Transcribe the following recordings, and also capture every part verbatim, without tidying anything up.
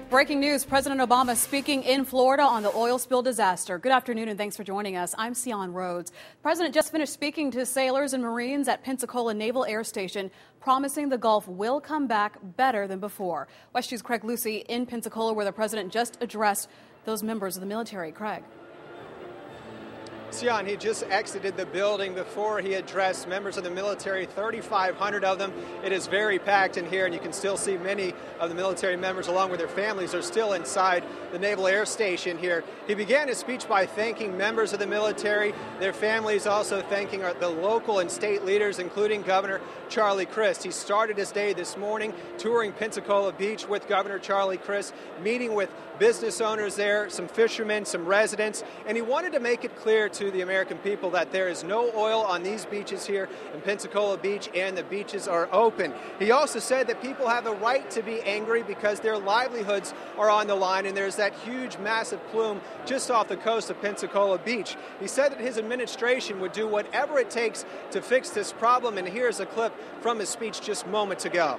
Breaking news, President Obama speaking in Florida on the oil spill disaster. Good afternoon and thanks for joining us. I'm Sion Rhodes. The President just finished speaking to sailors and Marines at Pensacola Naval Air Station, promising the Gulf will come back better than before. West two's Craig Lucy in Pensacola, where the President just addressed those members of the military. Craig. Sion, he just exited the building before he addressed members of the military, thirty-five hundred of them. It is very packed in here, and you can still see many of the military members, along with their families, are still inside the Naval Air Station here. He began his speech by thanking members of the military, their families, also thanking the local and state leaders, including Governor Charlie Crist. He started his day this morning touring Pensacola Beach with Governor Charlie Crist, meeting with business owners there, some fishermen, some residents, and he wanted to make it clear to the American people that there is no oil on these beaches here in Pensacola Beach, and the beaches are open. He also said that people have a right to be angry because their livelihoods are on the line, and there's that huge, massive plume just off the coast of Pensacola Beach. He said that his administration would do whatever it takes to fix this problem, and here's a clip from his speech just moments ago.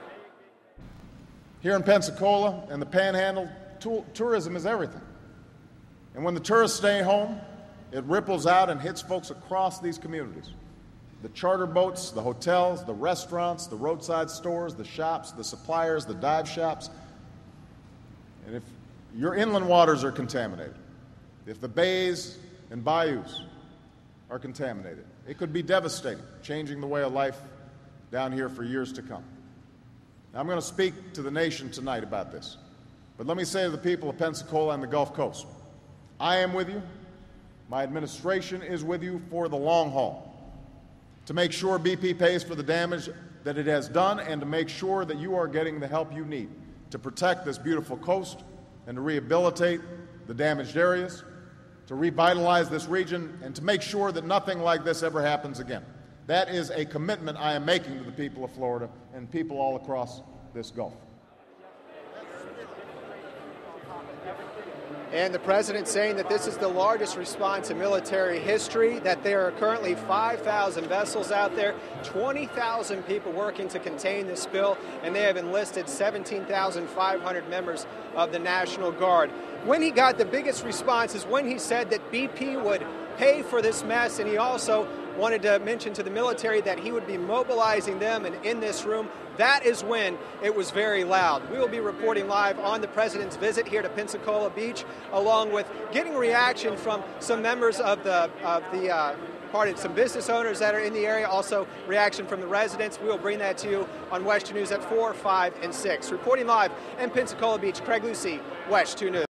Here in Pensacola and the Panhandle, tourism is everything. And when the tourists stay home, it ripples out and hits folks across these communities. The charter boats, the hotels, the restaurants, the roadside stores, the shops, the suppliers, the dive shops. And if your inland waters are contaminated, if the bays and bayous are contaminated, it could be devastating, changing the way of life down here for years to come. Now, I'm going to speak to the nation tonight about this. But let me say to the people of Pensacola and the Gulf Coast, I am with you. My administration is with you for the long haul, to make sure B P pays for the damage that it has done and to make sure that you are getting the help you need to protect this beautiful coast and to rehabilitate the damaged areas, to revitalize this region, and to make sure that nothing like this ever happens again. That is a commitment I am making to the people of Florida and people all across this Gulf. And the president saying that this is the largest response in military history, that there are currently five thousand vessels out there, twenty thousand people working to contain the spill, and they have enlisted seventeen thousand five hundred members of the National Guard. When he got the biggest response is when he said that B P would pay for this mess, and he also wanted to mention to the military that he would be mobilizing them, and in this room, that is when it was very loud. We will be reporting live on the president's visit here to Pensacola Beach, along with getting reaction from some members of the of the uh, party, some business owners that are in the area, also reaction from the residents. We will bring that to you on West two News at four, five, and six. Reporting live in Pensacola Beach, Craig Lucy, West two News.